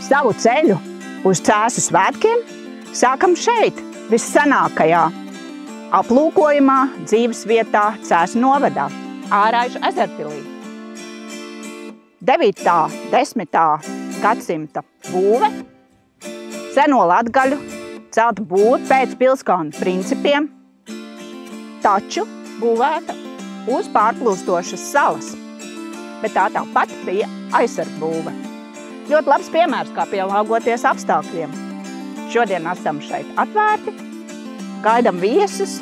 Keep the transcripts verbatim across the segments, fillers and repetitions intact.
Savu ceļu uz Cēsu svētkiem sākam šeit, vissenākajā aplūkojumā dzīvesvietā Cēsu novadā, Āraižu ezerpilī. devītā, desmitā gadsimta būve, seno latgaļu celta būve pēc pilskānu principiem, taču būvēta uz pārplūstošas salas, bet tā tāpat bija aizsargbūve. Ļoti labs piemērs, kā pielāgoties apstākļiem. Šodien esam šeit atvērti, gaidam viesus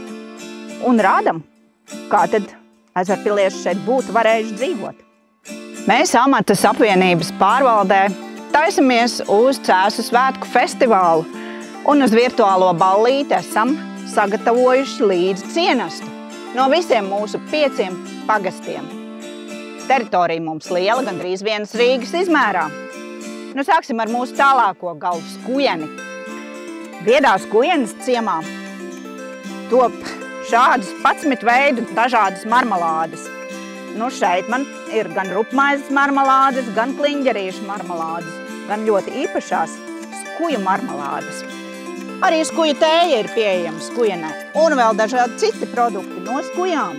un rādam, kā tad ezerpilieši šeit būtu varējuši dzīvot. Mēs Amatas apvienības pārvaldē taisamies uz Cēsu svētku festivālu un uz virtuālo ballīti esam sagatavojuši līdzi cienastu no visiem mūsu pieciem pagastiem. Teritorija mums liela, gandrīz vienas Rīgas izmērā. Nu, sāksim ar mūsu tālāko galu skujeni. Viedā skujenes ciemā top šādus padsmit veidu dažādas marmalādes. Nu, šeit man ir gan rupmaizes marmalādes, gan kliņģerīšu marmalādes, gan ļoti īpašās skuju marmalādes. Arī skuju tēja ir pieejama skujenē un vēl dažādi citi produkti no skujām.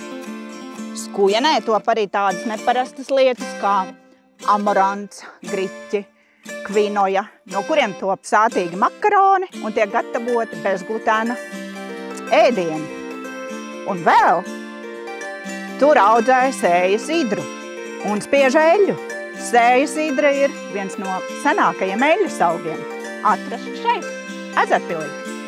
Skujenē top arī tādas neparastas lietas kā amorants, griķi, kvinoja, no kuriem top sātīgi makaroni un tiek gatavoti bezglutēna ēdieni. Un vēl tur audzēja sējas idru un spiež eļļu. Sējas idra ir viens no senākajiem eļļas augiem, atrasts šeit, ezerpilī.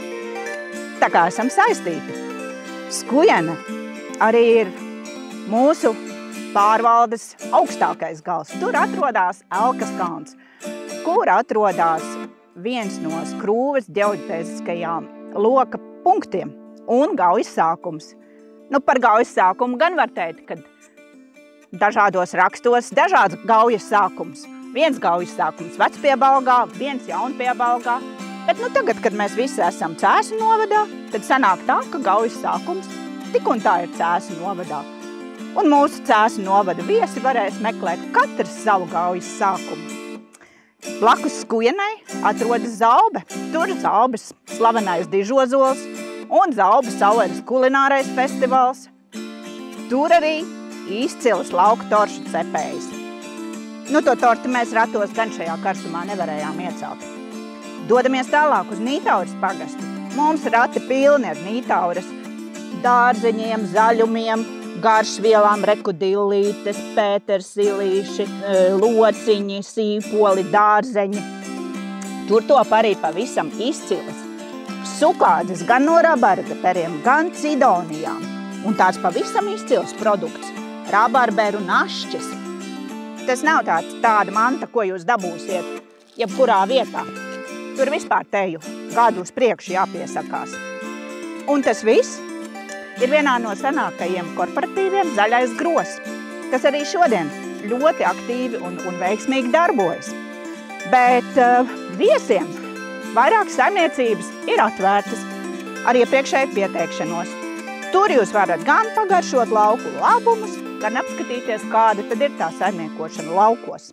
Tā kā esam saistīti. Skujene arī ir mūsu pārvaldes augstākais gals. Tur atrodās Elkas kalns, kur atrodās viens no skrūves ģeoģefiskajām loka punktiem un gaujas sākums. Nu, par gaujas sākumu gan var teikt, ka dažādos rakstos dažāds gaujas sākums. Viens gaujas sākums Vecpiebalgā, viens Jaunpiebalgā. Bet nu, tagad, kad mēs visi esam Cēsu novadā, tad sanāk tā, ka gaujas sākums tik un tā ir Cēsu novadā. Un mūsu Cēsu novada viesi varēs meklēt katrs savu gaujas sākumu. Blakus skujenei atrodas Zaube. Tur Zaubes slavenais dižozols un Zaubes saueres kulinārais festivāls. Tur arī izcils lauku toršu cepējs. Nu, to torti mēs ratos gan šajā karstumā nevarējām iecelt. Dodamies tālāk uz Nītauras pagastu. Mums rati pilni ar Nītauras dārzeņiem, zaļumiem, garšvielām, rekudillītes, pētersilīši, lociņi, sīpoli, dārzeņi. Tur top arī pavisam izcils sukādzes gan no rabarberiem, gan cidonijām. Un tāds pavisam izcils produkts – rabarberu našķis. Tas nav tāds, tāda manta, ko jūs dabūsiet jebkurā vietā. Tur vispār teju gadu uz priekšu jāpiesakās. Un tas viss ir vienā no senākajiem korporatīviem Zaļais gros, kas arī šodien ļoti aktīvi un, un veiksmīgi darbojas. Bet uh, viesiem vairākas saimniecības ir atvērtas ar iepriekšēju pieteikšanos. Tur jūs varat gan pagaršot lauku labumus, gan apskatīties, kāda tad ir tā saimniekošana laukos.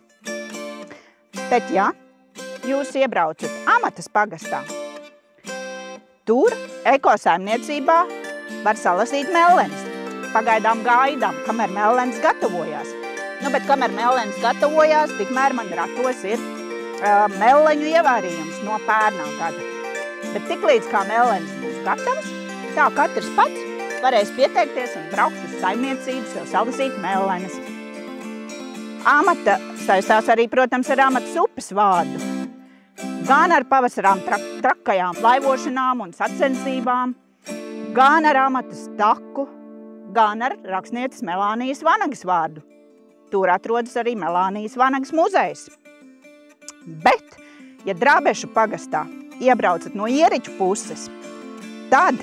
Bet, ja jūs iebraucat Amatas pagastā, tur ekosaimniecībā var salasīt mellenes. Pagaidām gaidām, kamēr mellenes gatavojās. Nu, bet kamēr mellenes gatavojās, tikmēr man ratos ir uh, melleņu ievārījums no pērnā gada. Bet tiklīdz kā mellenes būs gatavas, tā katrs pats varēs pieteikties un braukt uz saimniecības, jau salasīt mellenes. Amata saistās arī, protams, ar Amatas upes vārdu. Gan ar pavasarām trak trakajām laivošanām un sacensībām, gan ar Amatas taku, gan ar rakstnieces Melānijas Vanagas vārdu. Tur atrodas arī Melānijas Vanagas muzejs. Bet, ja Drābešu pagastā iebraucat no Ieriķu puses, tad,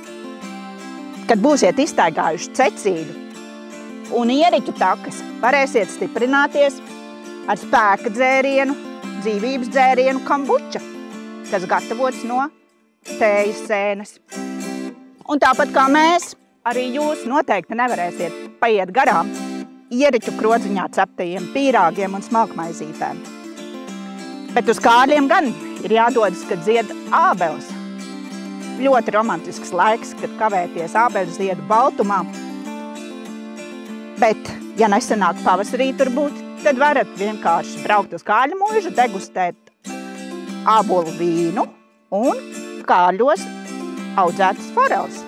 kad būsiet iztaigājuši Cecīļu un Ieriķu takas, varēsiet stiprināties ar spēka dzērienu, dzīvības dzērienu kambuča, kas gatavots no tējas sēnes. Un tāpat kā mēs, arī jūs noteikti nevarēsiet paiet garām Ieriķu krodziņā ceptajiem pīrāgiem un smalkmaizītēm. Bet uz Kārļiem gan ir jādodas, kad zied ābeles. Ļoti romantisks laiks, kad kavēties ābeļu ziedu baltumā. Bet, ja nesanāk pavasarī tur būt, tad varat vienkārši braukt uz Kārļu mūžu, degustēt ābolu vīnu un Kārļos audzētas foreles.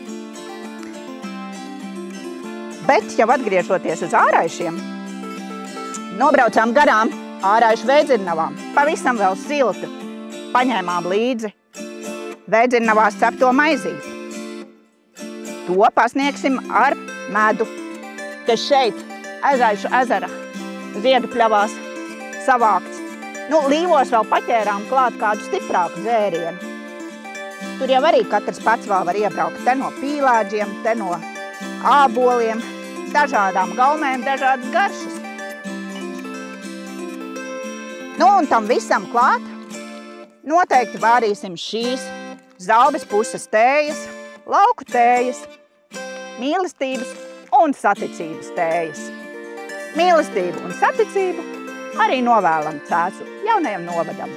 Bet, jau atgriežoties uz Āraišiem, nobraucām garām Āraišu Vēdzirnavām, pavisam vēl silta. Paņēmām līdzi Vēdzirnavās cepto maizīti. To pasniegsim ar medu, kas šeit Āraišu ezera ziedu pļavās savākts. Nu, līvos vēl paķērām klāt kādu stiprāku dzērienu. Tur jau arī katrs pats vēl var iebraukt te no pīlāģiem, te no āboliem, dažādām gaumēm, dažādas garšas. Nu, un tam visam klāt noteikti vārīsim šīs Zalbes puses tējas, lauku tējas, mīlestības un saticības tējas. Mīlestību un saticību arī novēlam Cēsu jaunajam novadam.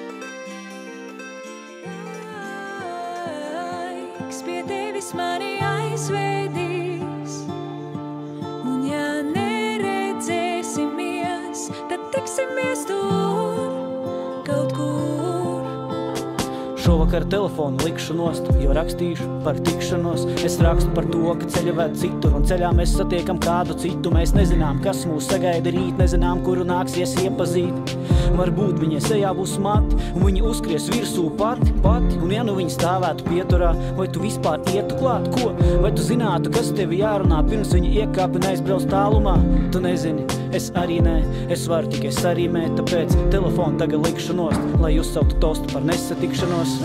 Pie tevis mani aizvedīs, un ja neredzēsimies, tad tiksimies tur, kaut kur. Šovakar telefonu likšu nost, jo rakstīšu par tikšanos. Es rakstu par to, ka ceļa ved citur, un ceļā mēs satiekam kādu citu. Mēs nezinām, kas mūs sagaida rīt, nezinām, kuru nāksies iepazīt. Varbūt viņa sejā būs mati, un viņa uzskries virsū pati, pati. Un ja nu viņa stāvētu pieturā, vai tu vispār ietu klāt, ko? Vai tu zinātu, kas tevi jārunā, pirms viņa iekāp un aizbrauc tālumā? Tu nezini, es arī nē, es varu tikai sarīmēt, tāpēc telefonu tagad likšu nost, lai uzsauktu tostu par nesatikšanos.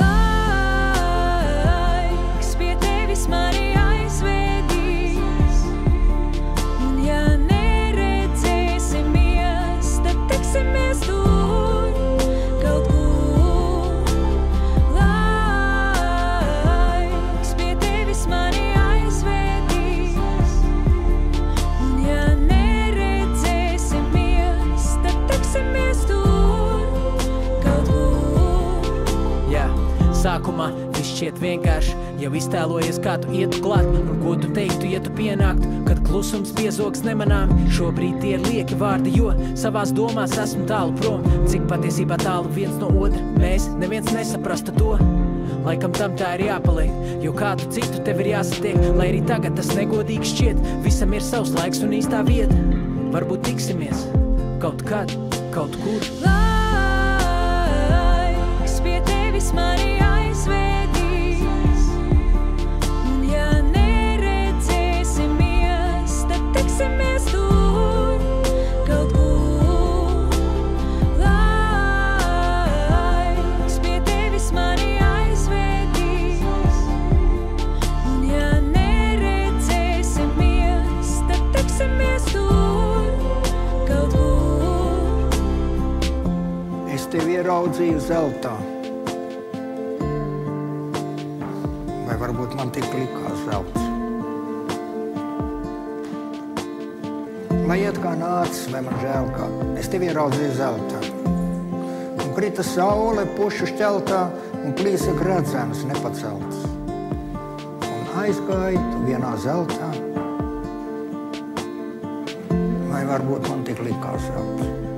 Laiks pie tevis mani aizvedīs, un ja neredzēsimies, tad tiksimies tur. Sākumā viss šķiet vienkārši, jau iztēlojies, kā tu ietu klāt, un ko tu teiktu, ja tu pienāktu, kad klusums piezogs nemanām. Šobrīd tie ir lieki vārdi, jo savās domās esmu tālu prom, cik patiesībā tālu viens no otra. Mēs neviens nesaprasta to, laikam tam tā ir jāpaliek, jo kādu citu tev ir jāsatiek, lai arī tagad tas negodīgi šķiet. Visam ir savs laiks un īstā vieta, varbūt tiksimies kaut kad, kaut kur. Laiks pie tevis mani aizvedīs, un ja neredzēsimies, tad tiksimies tur, kaut kur. Laiks pie tevis mani aizvedīs, un ja neredzēsimies, tad tiksimies tur, kaut kur. Es tevi ieraudzīju zeltā. Vai varbūt man tik likās zelts. Lai iet kā nācis, vai man žēl kā, es tevi ieraudzīju zeltā. Un krita saule pušu šķeltā, un plīsek redzams nepacelts. Un aizgāji tu vienā zeltā. Vai varbūt man tik likās zelts.